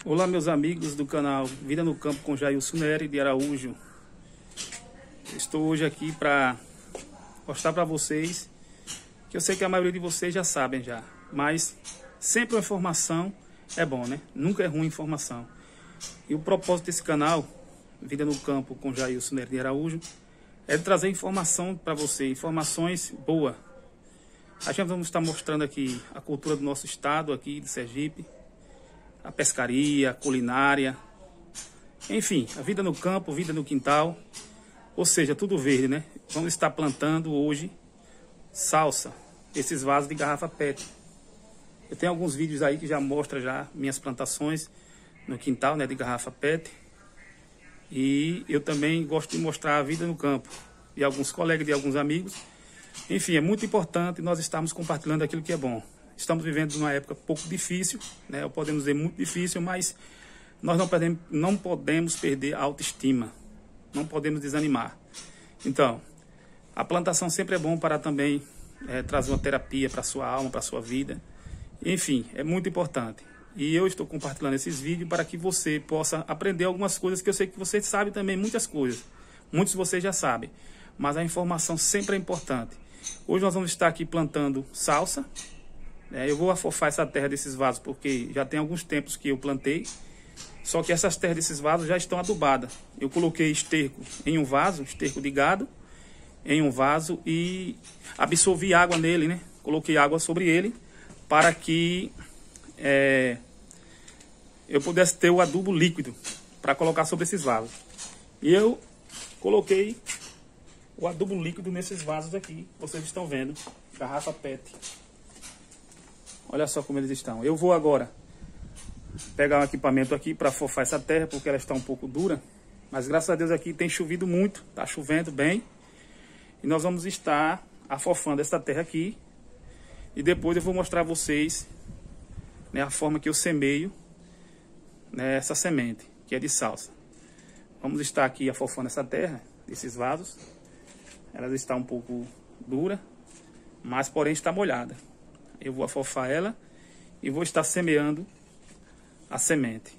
Olá, meus amigos do canal Vida no Campo com Jailson Nery de Araújo. Estou hoje aqui para mostrar para vocês, que eu sei que a maioria de vocês já sabem já, mas sempre uma informação é bom, né? Nunca é ruim informação. E o propósito desse canal, Vida no Campo com Jailson Nery de Araújo, é de trazer informação para você, informações boas. A gente vamos estar mostrando aqui a cultura do nosso estado, aqui de Sergipe, a pescaria, a culinária, enfim, a vida no campo, vida no quintal, ou seja, tudo verde, né? Vamos estar plantando hoje salsa, esses vasos de garrafa PET. Eu tenho alguns vídeos aí que já mostram já minhas plantações no quintal, né, de garrafa PET. E eu também gosto de mostrar a vida no campo de alguns colegas, de alguns amigos. Enfim, é muito importante nós estarmos compartilhando aquilo que é bom. Estamos vivendo uma época pouco difícil, né? Podemos dizer muito difícil, mas nós não podemos perder a autoestima. Não podemos desanimar. Então, a plantação sempre é bom para também trazer uma terapia para a sua alma, para a sua vida. Enfim, é muito importante. E eu estou compartilhando esses vídeos para que você possa aprender algumas coisas que eu sei que você sabe também, muitas coisas. Muitos de vocês já sabem, mas a informação sempre é importante. Hoje nós vamos estar aqui plantando salsa. Eu vou afofar essa terra desses vasos porque já tem alguns tempos que eu plantei. Só que essas terras desses vasos já estão adubadas. Eu coloquei esterco em um vaso, esterco de gado, em um vaso e absorvi água nele, né? Coloquei água sobre ele para que eu pudesse ter o adubo líquido para colocar sobre esses vasos. E eu coloquei o adubo líquido nesses vasos aqui, vocês estão vendo, garrafa PET. Olha só como eles estão. Eu vou agora pegar um equipamento aqui para afofar essa terra, porque ela está um pouco dura. Mas graças a Deus aqui tem chovido muito, está chovendo bem. E nós vamos estar afofando essa terra aqui. E depois eu vou mostrar a vocês, né, a forma que eu semeio, né, essa semente, que é de salsa. Vamos estar aqui afofando essa terra, esses vasos. Ela está um pouco dura, mas porém está molhada. Eu vou afofar ela e vou estar semeando a semente.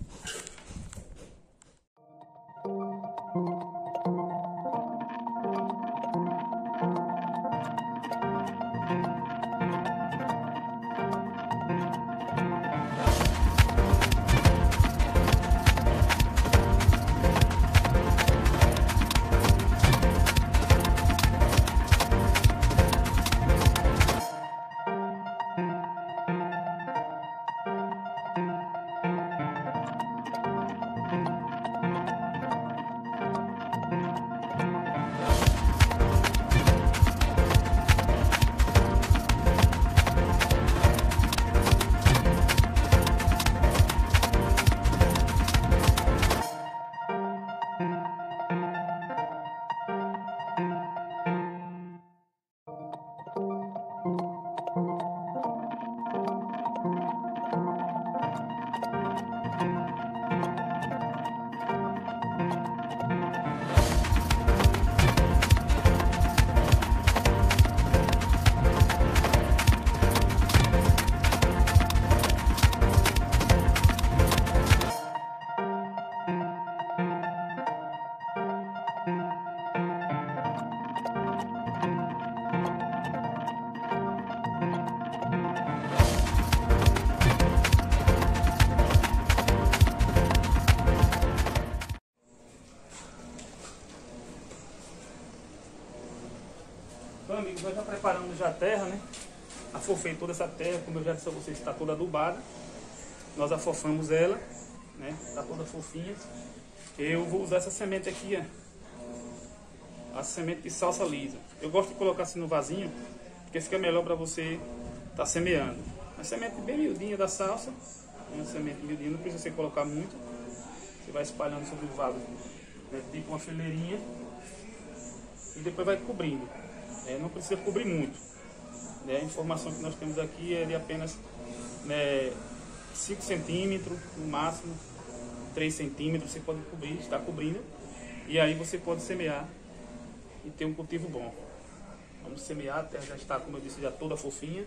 Então, amigos, nós já preparamos já a terra, né? Afofei toda essa terra, como eu já disse a vocês, está toda adubada. Nós afofamos ela, né? Está toda fofinha. Eu vou usar essa semente aqui, ó. A semente de salsa lisa. Eu gosto de colocar assim no vasinho, porque fica melhor para você estar semeando. A semente bem miudinha da salsa, uma semente miudinha, não precisa você colocar muito. Você vai espalhando sobre o vaso, né? Tipo uma fileirinha. E depois vai cobrindo. Não precisa cobrir muito. A informação que nós temos aqui é de apenas 5 centímetros, no máximo 3 centímetros. Você pode cobrir, está cobrindo. E aí você pode semear e ter um cultivo bom. Vamos semear, a terra já está, como eu disse, já toda fofinha.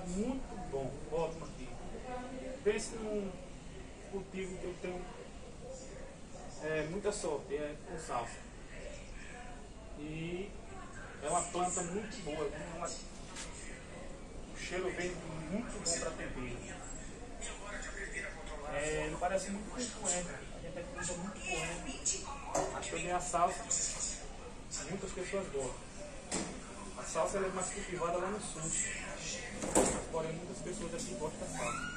muito bom, ótimo aqui. Pense num cultivo que eu tenho muita sorte, com salsa. E é uma planta muito boa, o cheiro vem muito bom para tempero. Não parece muito com coentro, a gente usa muito coentro, mas também a salsa, muitas pessoas gostam. A salsa é mais cultivada lá no sul, porém muitas pessoas aqui gostam da salsa.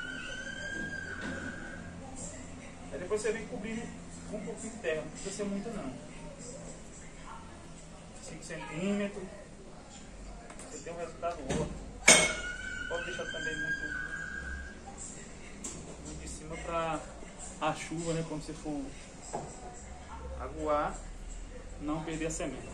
Aí depois você vem cobrindo com um pouquinho de terra, não precisa ser muito não. 5 centímetros, você tem um resultado ótimo. Pode deixar também muito de cima para a chuva, né, quando você for aguar, não perder a semente.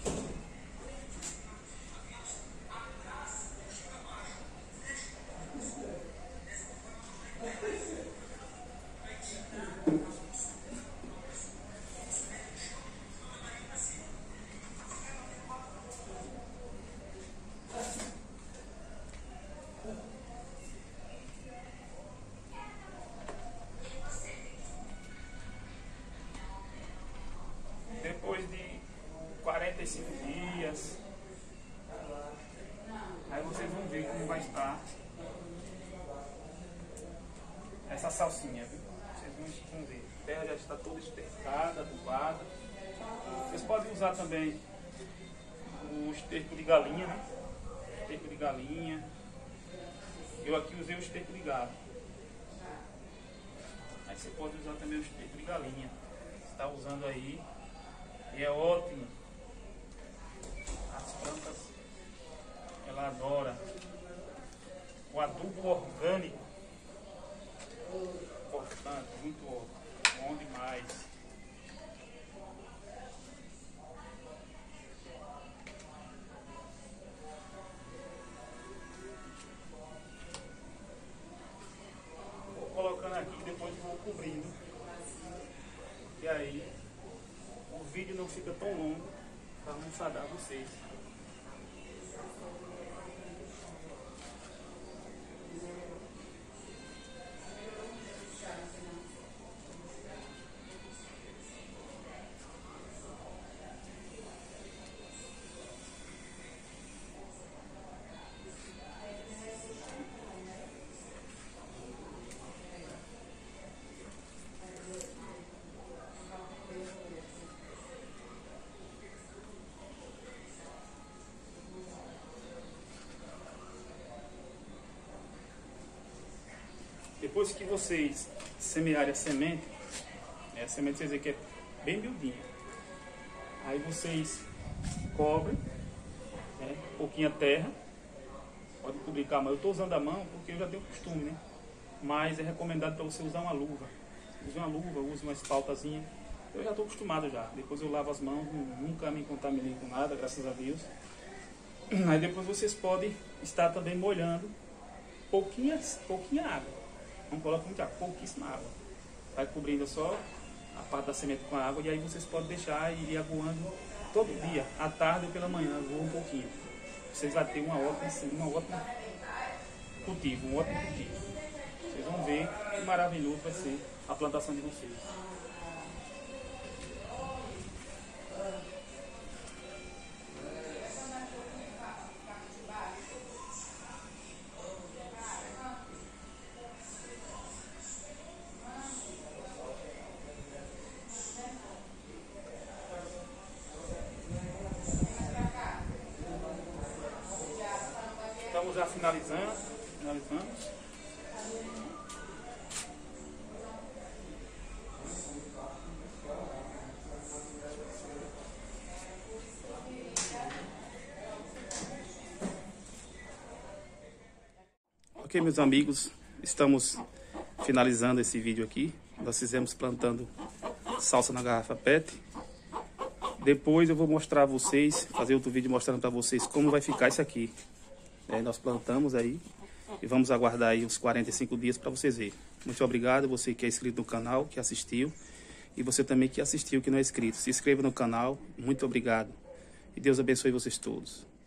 Depois de 45 dias, aí vocês vão ver como vai estar essa salsinha, viu? Vocês vão ver. A terra já está toda estercada, adubada. Vocês podem usar também o esterco de galinha, né? Esterco de galinha. Eu aqui usei o esterco de gado. Aí você pode usar também o esterco de galinha. Você está usando aí. E é ótimo. As plantas, ela adora. O adubo orgânico, importante, muito ótimo, bom demais. Vou colocando aqui e depois vou cobrindo. E aí o vídeo não fica tão longo para não enfadar vocês. Depois que vocês semearem a semente vocês veem que é bem miudinha. Aí vocês cobrem, um pouquinho a terra, pode cobrir com a mão. Eu estou usando a mão porque eu já tenho costume, né? Mas é recomendado para você usar uma luva. Use uma luva, use uma espaltazinha. Eu já estou acostumado já. Depois eu lavo as mãos, nunca me contaminei com nada, graças a Deus. Aí depois vocês podem estar também molhando pouquinha água. Não coloca muita água, pouquíssima água. Vai cobrindo só a parte da semente com a água e aí vocês podem deixar e ir aguando todo dia, à tarde ou pela manhã, aguam um pouquinho. Vocês vão ter um ótimo cultivo. Vocês vão ver que maravilhoso vai ser a plantação de vocês. Estamos já finalizamos. Ok, meus amigos, estamos finalizando esse vídeo aqui. Nós fizemos plantando salsa na garrafa PET. Depois eu vou mostrar a vocês, fazer outro vídeo mostrando para vocês como vai ficar isso aqui. Nós plantamos aí e vamos aguardar aí uns 45 dias para vocês verem. Muito obrigado, você que é inscrito no canal, que assistiu, e você também que assistiu, que não é inscrito. Se inscreva no canal, muito obrigado. E Deus abençoe vocês todos.